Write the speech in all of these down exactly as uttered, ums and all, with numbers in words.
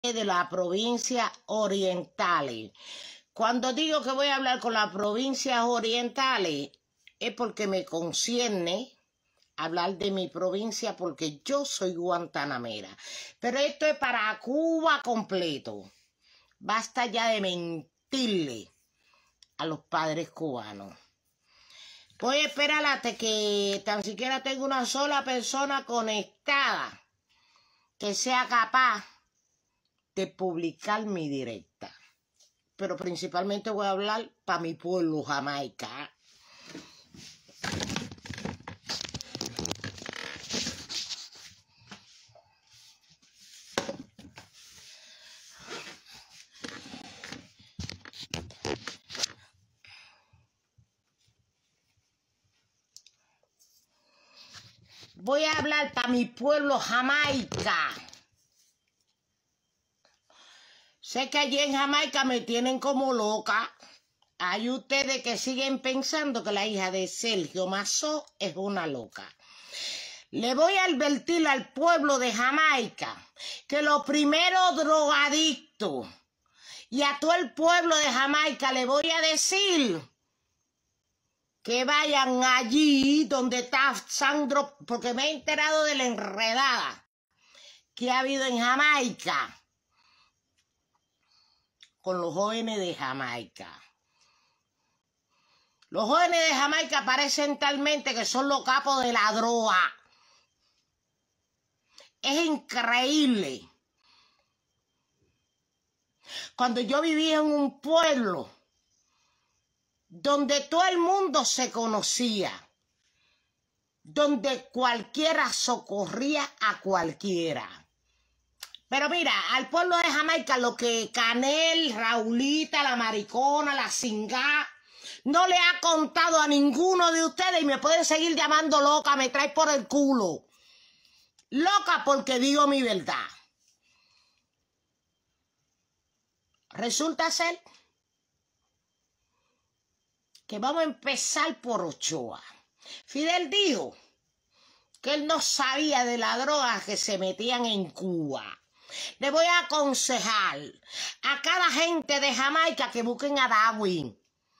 de la provincia orientales. Cuando digo que voy a hablar con las provincias orientales, es porque me concierne hablar de mi provincia, porque yo soy guantanamera. Pero esto es para Cuba completo. Basta ya de mentirle a los padres cubanos. Voy a esperar hasta que tan siquiera tenga una sola persona conectada que sea capaz de publicar mi directa. Pero principalmente voy a hablar para mi pueblo, Jamaica. Voy a hablar para mi pueblo, Jamaica. Sé que allí en Jamaica me tienen como loca. Hay ustedes que siguen pensando que la hija de Sergio Mazó es una loca. Le voy a advertir al pueblo de Jamaica que los primeros drogadictos y a todo el pueblo de Jamaica le voy a decir que vayan allí donde está Sandro, porque me he enterado de la enredada que ha habido en Jamaica con los jóvenes de Jamaica. Los jóvenes de Jamaica parecen talmente que son los capos de la droga. Es increíble. Cuando yo vivía en un pueblo donde todo el mundo se conocía, donde cualquiera socorría a cualquiera. Pero mira, al pueblo de Jamaica lo que Canel, Raulita, la maricona, la cingá, no le ha contado a ninguno de ustedes y me pueden seguir llamando loca, me trae por el culo. Loca porque digo mi verdad. Resulta ser que vamos a empezar por Ochoa. Fidel dijo que él no sabía de las drogas que se metían en Cuba. Le voy a aconsejar a cada gente de Jamaica que busquen a Darwin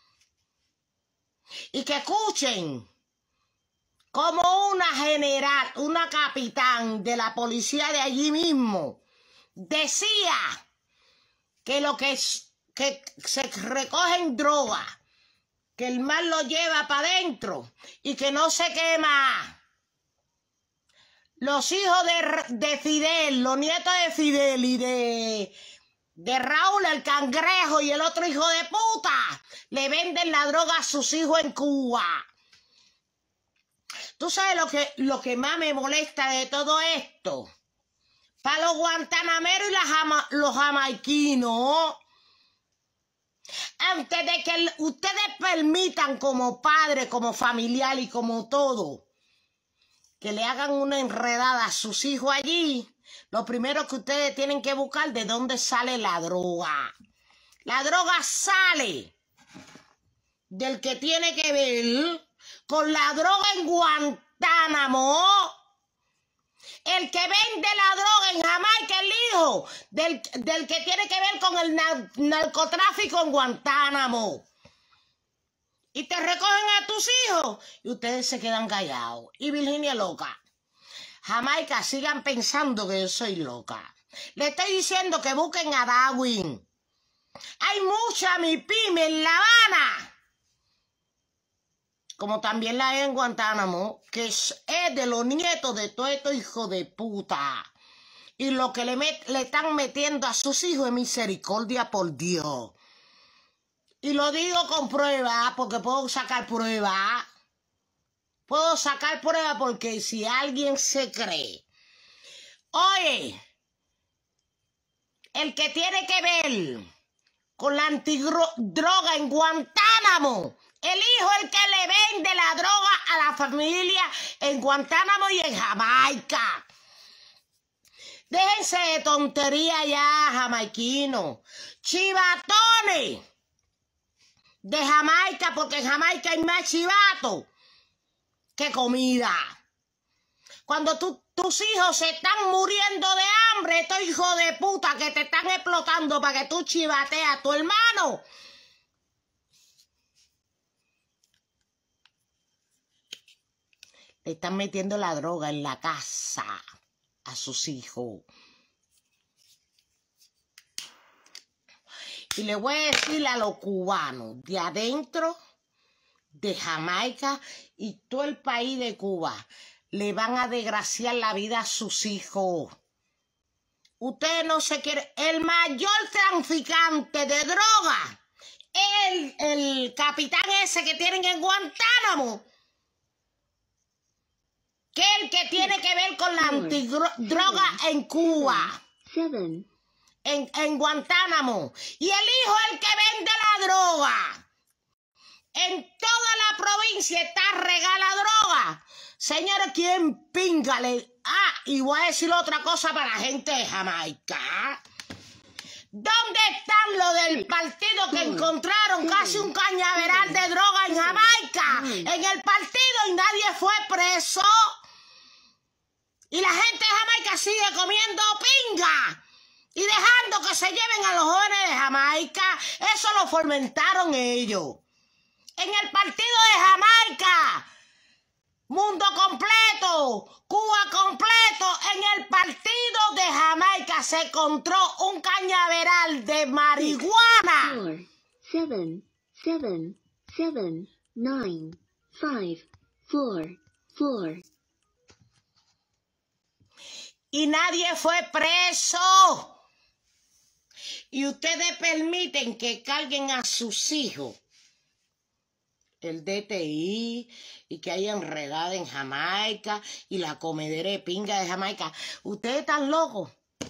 y que escuchen como una general, una capitán de la policía de allí mismo decía que lo que, es, que se recogen drogas, que el mal lo lleva para adentro y que no se quema. Los hijos de, de Fidel, los nietos de Fidel y de, de Raúl el Cangrejo y el otro hijo de puta le venden la droga a sus hijos en Cuba. ¿Tú sabes lo que, lo que más me molesta de todo esto? Para los guantanameros y la jama, los jamaiquinos, antes de que el, ustedes permitan como padre, como familiar y como todo, que le hagan una enredada a sus hijos allí, lo primero que ustedes tienen que buscar de dónde sale la droga. La droga sale del que tiene que ver con la droga en Guantánamo. El que vende la droga en Jamaica, el hijo del, del que tiene que ver con el nar narcotráfico en Guantánamo. Y te recogen a tus hijos y ustedes se quedan callados. Y Virginia loca. Jamaica, sigan pensando que yo soy loca. Le estoy diciendo que busquen a Darwin. Hay mucha mi pyme en La Habana, como también la hay en Guantánamo, que es, es de los nietos de todo estos hijos de puta. Y lo que le, met, le están metiendo a sus hijos es misericordia por Dios. Y lo digo con prueba, porque puedo sacar prueba. Puedo sacar prueba porque si alguien se cree. Oye, el que tiene que ver con la antidroga en Guantánamo, el hijo el que le vende la droga a la familia en Guantánamo y en Jamaica. Déjense de tontería ya, jamaiquino. Chivatones de Jamaica, porque en Jamaica hay más chivato que comida. Cuando tú, tus hijos se están muriendo de hambre, estos hijos de puta que te están explotando para que tú chivatees a tu hermano. Le están metiendo la droga en la casa a sus hijos. Y le voy a decir a los cubanos de adentro, de Jamaica y todo el país de Cuba, le van a desgraciar la vida a sus hijos. Usted no se quiere. El mayor traficante de droga, el, el capitán ese que tienen en Guantánamo, que es el que tiene que ver con la antidroga en Cuba. Seven. En, en Guantánamo. Y el hijo es el que vende la droga. En toda la provincia está regada la droga. Señores, ¿quién píngale? Ah, y voy a decir otra cosa para la gente de Jamaica. ¿Dónde están los del partido que encontraron casi un cañaveral de droga en Jamaica? En el partido y nadie fue preso. Y la gente de Jamaica sigue comiendo pinga. Y dejando que se lleven a los jóvenes de Jamaica. Eso lo fomentaron ellos. En el partido de Jamaica. Mundo completo. Cuba completo. En el partido de Jamaica se encontró un cañaveral de marihuana. Four, seven, seven, seven, nine, five, four, four. Y nadie fue preso. Y ustedes permiten que carguen a sus hijos el D T I y que haya enredada en Jamaica y la comedera de pinga de Jamaica. Ustedes están locos.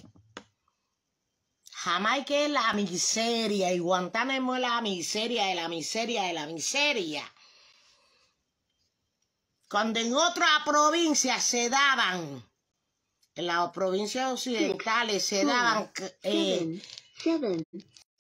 Jamaica es la miseria y Guantánamo es la miseria de la miseria de la miseria. Cuando en otra provincia se daban, en las provincias occidentales se daban... Eh, Seven,